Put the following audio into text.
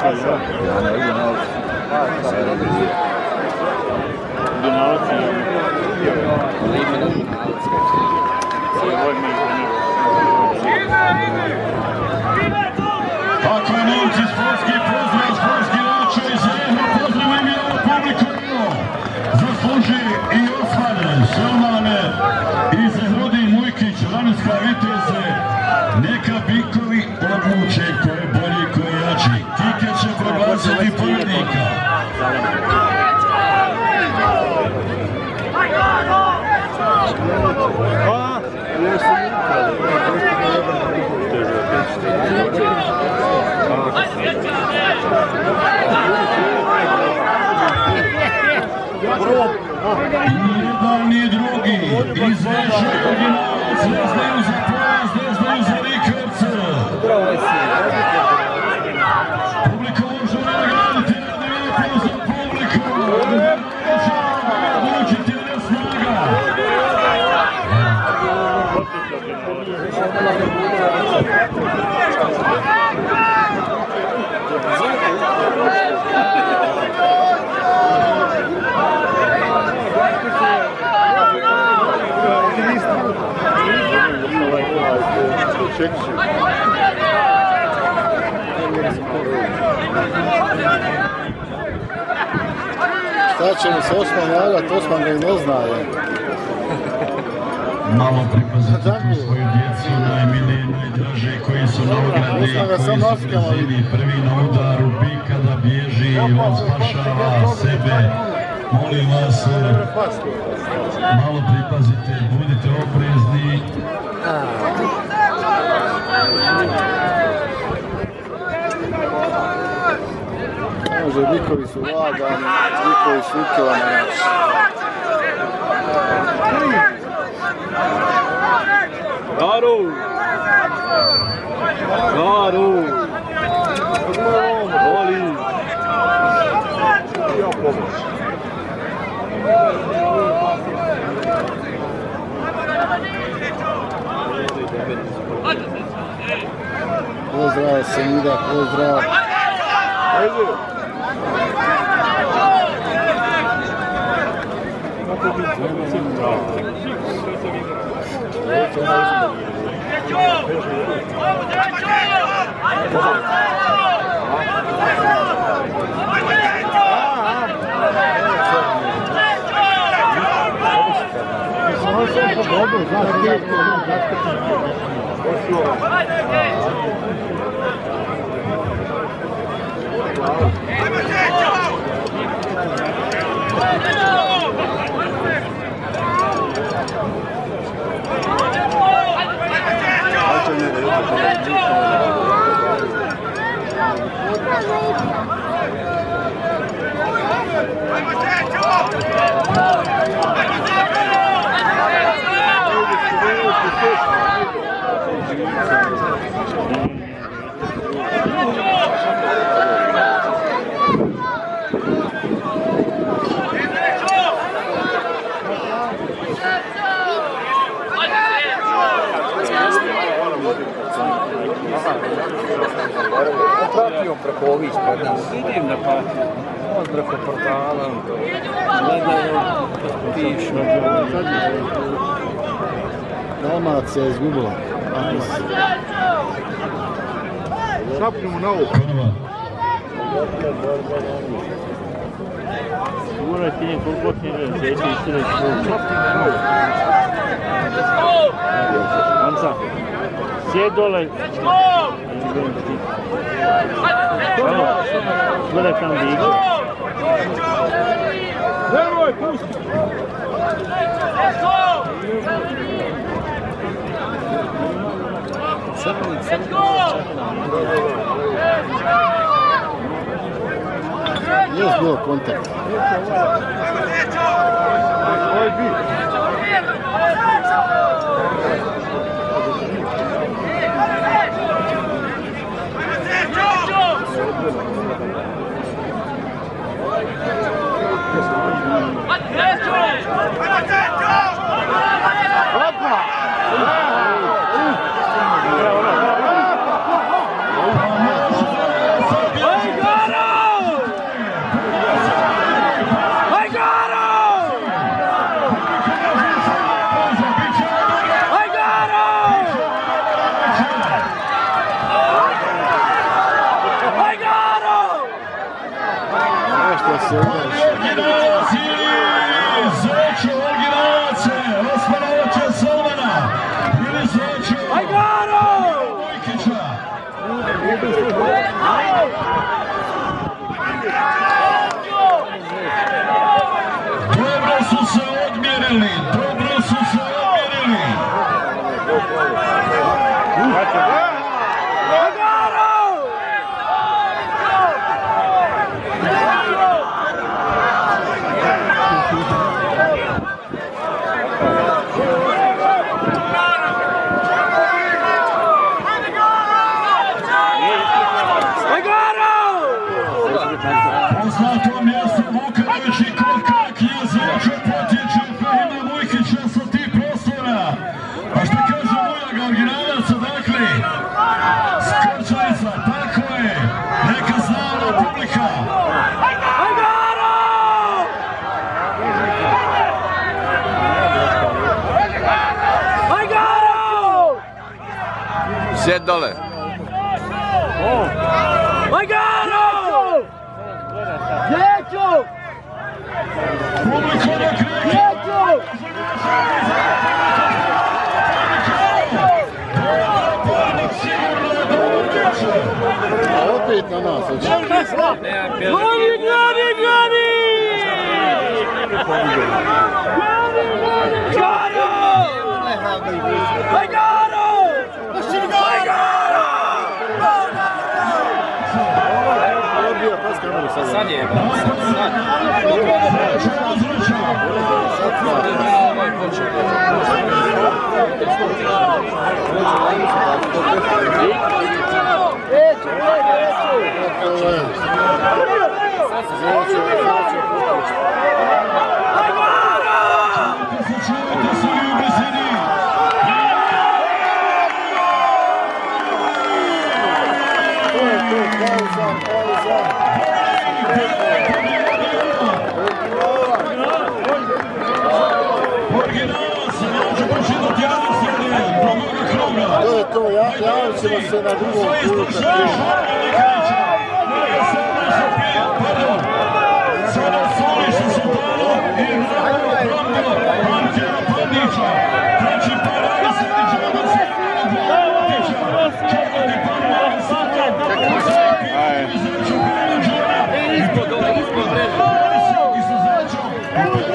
Dakle, novci, sportski pozdrav, sportski način i zajedno pozdravim i ovu publiku. Zasluži i Osmane, Selmane i Zehrudi Mujkić, Ranijska viteze. Neka bikovi odluče ko je bolji, ko je jači. Kike će proglasiti pobjednika. I jedan i drugi i Zećo i Orginalac ne znaju za pojas, ne znaju za Rikavca. Publika može nagraditi, radi lepo za publiku. Odlučiti je snaga. Sad će mi se Osman javljati, Osman ga i ne zna. Malo pripazite tu svoju djecu, najmilije, najdraže, koji su na ogradi, koji su brzini, prvi na udaru, bika da bježi, on spašava sebe. Molim vas, malo pripazite, budite oprezni. Može, bikovi su lagani, bikovi su ukivani. Garu! Garu! Voli! Ja pomoć. Pozdrav, Senida, pozdrav. Ajde! Pratio preko ovih pred nas. Vidim da pratio. On preko portala. Gledaju, pišu. Dalmacija je izgubila. Šapnu mu na ovo. Sigurno je ti koliko ti ne Zećo i sve što. Anca, sjed dole. Gledaj tam da igra. Nemoj, pusti! Jest bio kontakt. Ovo je bit. Opa! Orginalac ili Zećo Orginalac, Osmanovac je Selmana ili Zećo Mujkića. Dobro su se odmjerili, dobro su se odmjerili. Poznato mjesto Vuković i Kokak je Zećo potječe Fehima Mujkića sa tih prostora. A što kaže Mujaga Originalaca, dakle, Skrčajca, tako je, neka zna publika. Sjed dole. Zećo! Publika na kreće. Zećo! Opet na nas. Gladi, gladi, gladi! Garo! Aj Garo! Sad je. To je to, javit ćemo se na drugom putu. Sada Soliša se dalo i Branko Martjera Pandića. Treći par Alisani Džaban se Pandića. Četvrti par Mara Sata. Zećo Pandića. Ispod dole, ispod mreže. I sa Zećom.